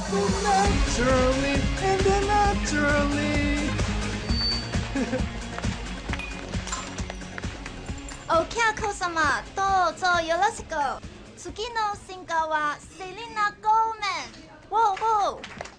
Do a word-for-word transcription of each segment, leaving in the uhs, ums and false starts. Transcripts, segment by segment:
naturally and then naturally. お客様、どうぞよろしく。次のシンガーはセリナ・ゴーメン。ウォーウォー。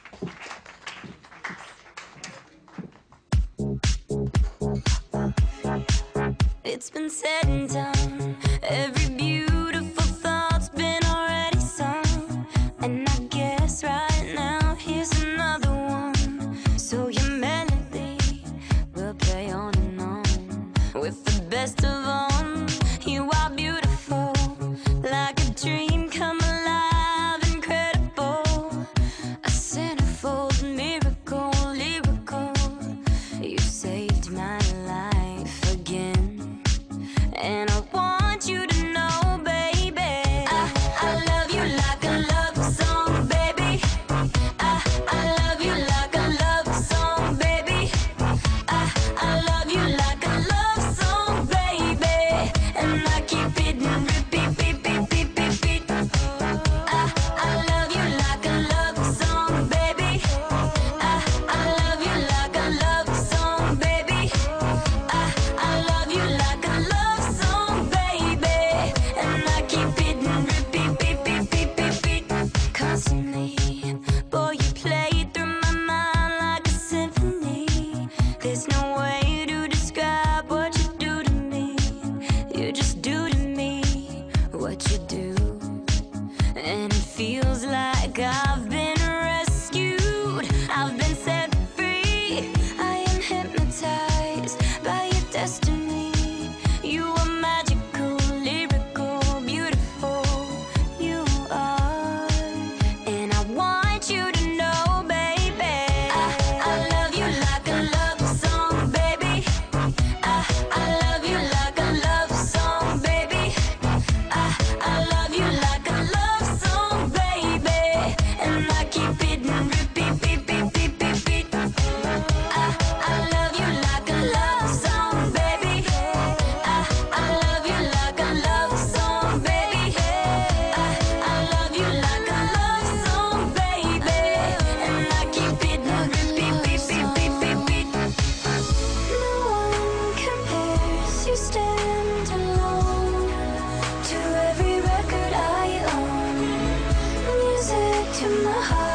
It's been said and done. Every beautiful thought's been already sung. And I guess right now here's another one. So your melody will play on and on. With the best of them, you are beautiful. Like a dream come alive, incredible. A centerfold miracle, lyrical. You saved my life again. And I want you to know, baby, I, I love you like a love song, baby. I, I love you like a love song, baby. I, I love you like a love song, baby. And I keep it in repeat, beat, beat, beat, beat, beat. I, I love you like a love song, baby. I, I love you like a love song, baby. I, I love you like a love song, baby. And I keep it in repeat, beat, beat, beat, beat, beat. Constantly, boy, you play through my mind like a symphony. There's no way to describe what you do to me. You just do to me what you do. And it feels like I've been rescued. I've been set free. I am hypnotized by your destiny. You are magical, lyrical, beautiful. You are. And I want you to know, baby, I, I love you like a love song, baby. I, I love you like a love song, baby. I, I love you like a love song, baby. And I keep it in repeat, beat, beat, beat, beat, beat. I, I love you like a love song, baby. I, I love you like a love song, baby. I, I love you like a love song, baby. And I keep it in repeat, beat, beat, beat, beat, beat. No one compares, you stand alone to every record I own. Music to my heart.